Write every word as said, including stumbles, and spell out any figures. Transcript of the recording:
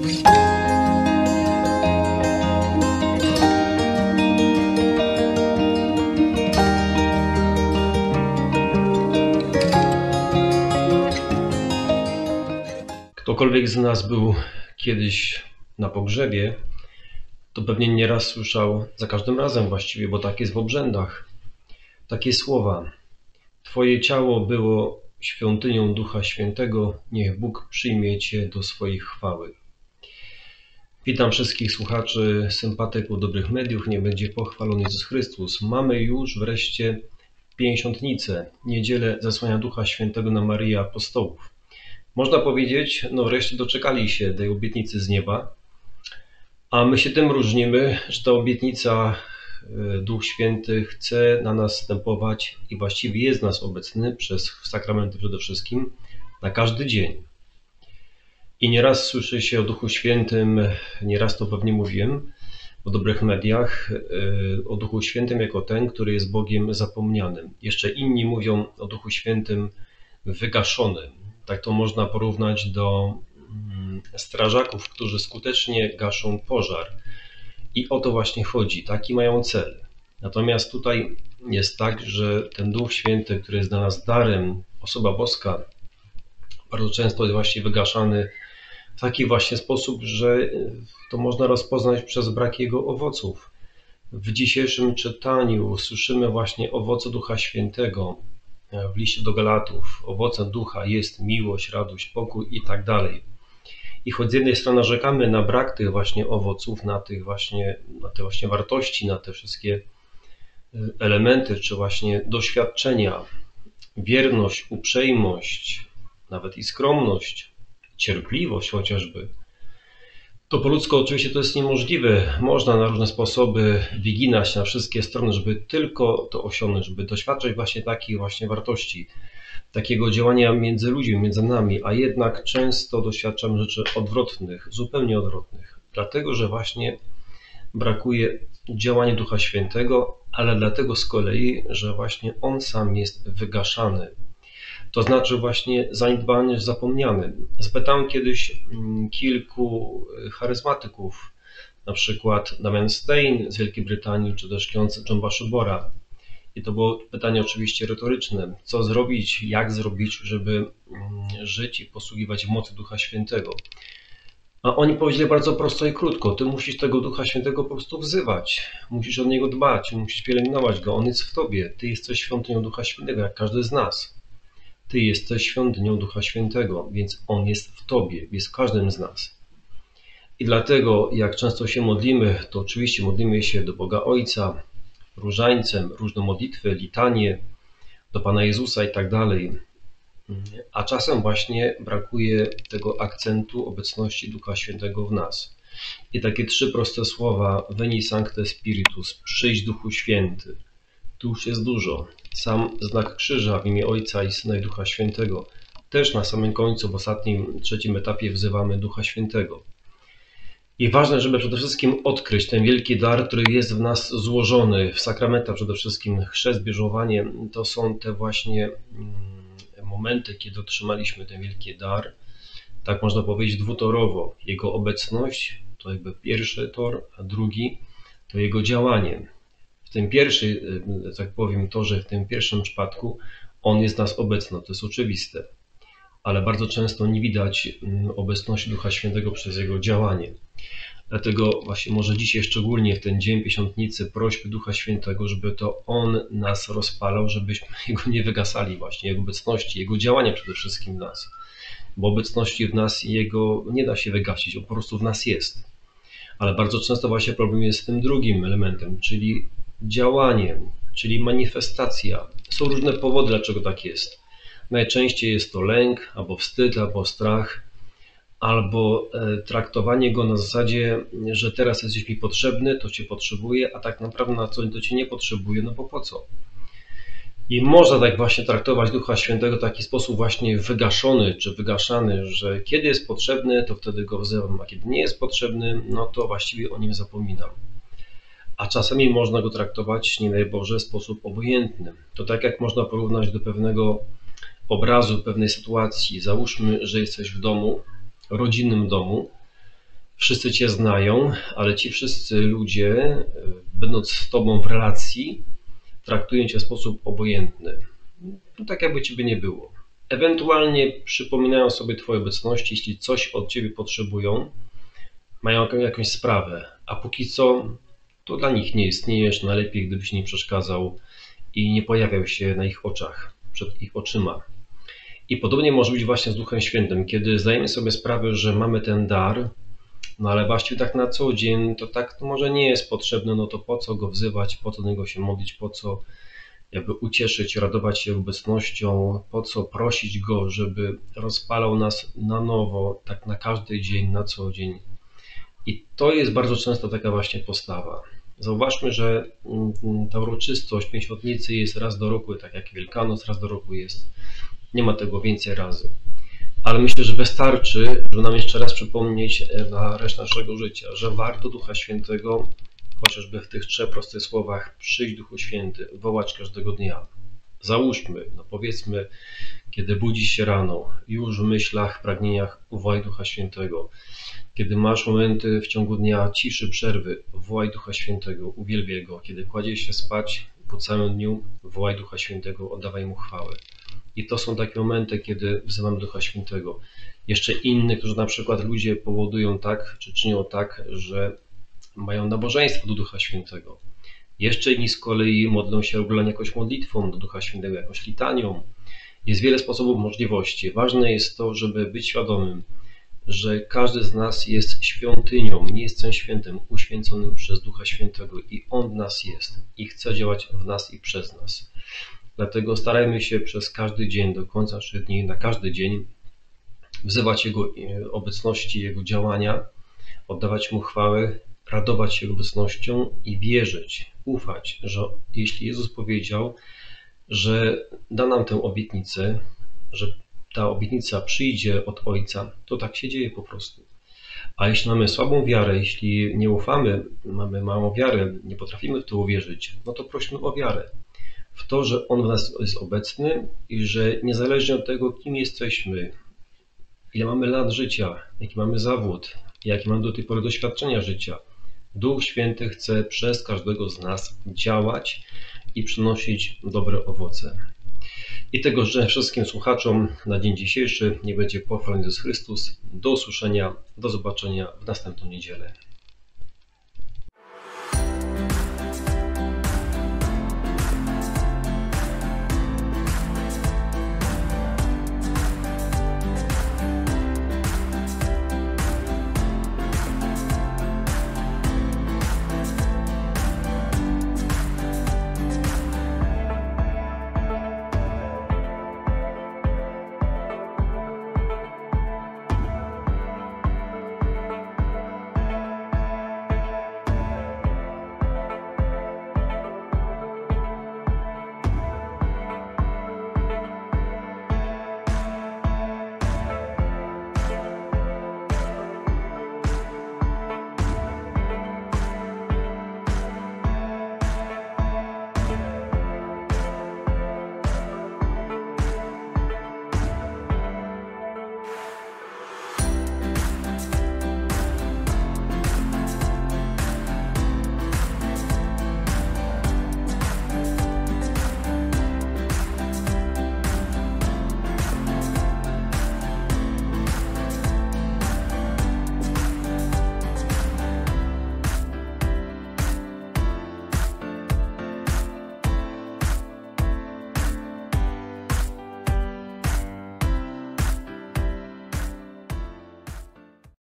Ktokolwiek z nas był kiedyś na pogrzebie, to pewnie nieraz słyszał, za każdym razem właściwie, bo tak jest w obrzędach, takie słowa: Twoje ciało było świątynią Ducha Świętego, niech Bóg przyjmie Cię do swojej chwały. Witam wszystkich słuchaczy, sympatyków dobrych mediów, niech będzie pochwalony Jezus Chrystus. Mamy już wreszcie pięćdziesiątnicę, niedzielę zesłania Ducha Świętego na Maryję Apostołów. Można powiedzieć, no wreszcie doczekali się tej obietnicy z nieba, a my się tym różnimy, że ta obietnica Duch Święty chce na nas wstępować i właściwie jest w nas obecny przez sakramenty przede wszystkim na każdy dzień. I nieraz słyszy się o Duchu Świętym, nieraz to pewnie mówiłem w dobrych mediach, o Duchu Świętym jako ten, który jest Bogiem zapomnianym. Jeszcze inni mówią o Duchu Świętym wygaszonym. Tak to można porównać do strażaków, którzy skutecznie gaszą pożar. I o to właśnie chodzi, taki mają cel. Natomiast tutaj jest tak, że ten Duch Święty, który jest dla nas darem, osoba boska, bardzo często jest właśnie wygaszany w taki właśnie sposób, że to można rozpoznać przez brak jego owoców. W dzisiejszym czytaniu słyszymy właśnie owoce Ducha Świętego w liście do Galatów. Owocem Ducha jest miłość, radość, pokój i tak dalej. I choć z jednej strony narzekamy na brak tych właśnie owoców, na tych właśnie, na te właśnie wartości, na te wszystkie elementy, czy właśnie doświadczenia, wierność, uprzejmość, nawet i skromność, cierpliwość chociażby, to po ludzku oczywiście to jest niemożliwe. Można na różne sposoby wyginać na wszystkie strony, żeby tylko to osiągnąć, żeby doświadczać właśnie takich właśnie wartości, takiego działania między ludźmi, między nami, a jednak często doświadczamy rzeczy odwrotnych, zupełnie odwrotnych. Dlatego, że właśnie brakuje działania Ducha Świętego, ale dlatego z kolei, że właśnie On sam jest wygaszany. To znaczy właśnie zaniedbany, zapomniany. Zapytałem kiedyś kilku charyzmatyków, na przykład Damian Stein z Wielkiej Brytanii, czy też ksiądz John Bashobora. I to było pytanie oczywiście retoryczne. Co zrobić, jak zrobić, żeby żyć i posługiwać w mocy Ducha Świętego? A oni powiedzieli bardzo prosto i krótko. Ty musisz tego Ducha Świętego po prostu wzywać. Musisz o Niego dbać, musisz pielęgnować Go. On jest w Tobie. Ty jesteś świątynią Ducha Świętego, jak każdy z nas. Ty jesteś świątynią Ducha Świętego, więc On jest w Tobie, jest w każdym z nas. I dlatego, jak często się modlimy, to oczywiście modlimy się do Boga Ojca, różańcem, różne modlitwy, litanie, do Pana Jezusa i tak dalej. A czasem właśnie brakuje tego akcentu obecności Ducha Świętego w nas. I takie trzy proste słowa: Veni Sancte Spiritus, przyjdź Duchu Święty. Tu już jest dużo. Sam znak krzyża w imię Ojca i Syna i Ducha Świętego. Też na samym końcu, w ostatnim, trzecim etapie wzywamy Ducha Świętego. I ważne, żeby przede wszystkim odkryć ten wielki dar, który jest w nas złożony w sakramentach, przede wszystkim chrzest, bierzmowanie. To są te właśnie momenty, kiedy otrzymaliśmy ten wielki dar. Tak można powiedzieć dwutorowo. Jego obecność to jakby pierwszy tor, a drugi to jego działanie. W tym pierwszym, tak powiem, torze, w tym pierwszym przypadku On jest w nas obecny, to jest oczywiste. Ale bardzo często nie widać obecności Ducha Świętego przez Jego działanie. Dlatego właśnie może dzisiaj szczególnie w ten dzień Pięćdziesiątnicy prośmy Ducha Świętego, żeby to On nas rozpalał, żebyśmy Jego nie wygasali właśnie, Jego obecności, Jego działania przede wszystkim w nas. Bo obecności w nas Jego nie da się wygasić, On po prostu w nas jest. Ale bardzo często właśnie problem jest z tym drugim elementem, czyli działaniem, czyli manifestacja. Są różne powody, dlaczego tak jest. Najczęściej jest to lęk, albo wstyd, albo strach, albo traktowanie go na zasadzie, że teraz jesteś mi potrzebny, to Cię potrzebuję, a tak naprawdę na co to Cię nie potrzebuje, no bo po co? I można tak właśnie traktować Ducha Świętego w taki sposób właśnie wygaszony, czy wygaszany, że kiedy jest potrzebny, to wtedy go wzywam, a kiedy nie jest potrzebny, no to właściwie o nim zapominam. A czasami można go traktować, nie daj Boże, w sposób obojętny. To tak jak można porównać do pewnego obrazu, pewnej sytuacji. Załóżmy, że jesteś w domu, rodzinnym domu Wszyscy Cię znają, ale ci wszyscy ludzie, będąc z Tobą w relacji, traktują Cię w sposób obojętny. No, tak jakby Ciebie nie było. Ewentualnie przypominają sobie Twojej obecności, jeśli coś od Ciebie potrzebują, mają jakąś sprawę, a póki co to dla nich nie istniejesz, najlepiej gdybyś nie przeszkadzał i nie pojawiał się na ich oczach, przed ich oczyma. I podobnie może być właśnie z Duchem Świętym, kiedy zdajemy sobie sprawę, że mamy ten dar, no ale właściwie tak na co dzień to tak to może nie jest potrzebne, no to po co go wzywać, po co do niego się modlić, po co jakby ucieszyć, radować się obecnością, po co prosić go, żeby rozpalał nas na nowo, tak na każdy dzień, na co dzień. I to jest bardzo często taka właśnie postawa. Zauważmy, że ta uroczystość Pięćdziesiątnicy jest raz do roku, tak jak Wielkanoc raz do roku jest. Nie ma tego więcej razy. Ale myślę, że wystarczy, żeby nam jeszcze raz przypomnieć na resztę naszego życia, że warto Ducha Świętego, chociażby w tych trzech prostych słowach: przyjdź Duchu Święty, wołać każdego dnia. Załóżmy, no powiedzmy, kiedy budzisz się rano, już w myślach, pragnieniach wołaj Ducha Świętego. Kiedy masz momenty w ciągu dnia ciszy, przerwy, wołaj Ducha Świętego, uwielbiaj Go. Kiedy kładziesz się spać po całym dniu, wołaj Ducha Świętego, oddawaj Mu chwałę. I to są takie momenty, kiedy wzywam Ducha Świętego. Jeszcze innych, którzy na przykład ludzie powodują tak, czy czynią tak, że mają nabożeństwo do Ducha Świętego. Jeszcze inni z kolei modlą się regularnie jakąś modlitwą do Ducha Świętego, jakąś litanią. Jest wiele sposobów, możliwości. Ważne jest to, żeby być świadomym, że każdy z nas jest świątynią, miejscem świętym, uświęconym przez Ducha Świętego i On w nas jest i chce działać w nas i przez nas. Dlatego starajmy się przez każdy dzień, do końca naszych dni, na każdy dzień wzywać Jego obecności, Jego działania, oddawać Mu chwałę, radować się Jego obecnością i wierzyć, ufać, że jeśli Jezus powiedział, że da nam tę obietnicę, że ta obietnica przyjdzie od Ojca, to tak się dzieje po prostu. A jeśli mamy słabą wiarę, jeśli nie ufamy, mamy małą wiarę, nie potrafimy w to uwierzyć, no to prośmy o wiarę. W to, że On w nas jest obecny i że niezależnie od tego, kim jesteśmy, ile mamy lat życia, jaki mamy zawód, jakie mamy do tej pory doświadczenia życia, Duch Święty chce przez każdego z nas działać i przynosić dobre owoce. I tego życzę wszystkim słuchaczom na dzień dzisiejszy. Niech będzie pochwalony Jezus Chrystus. Do usłyszenia, do zobaczenia w następną niedzielę.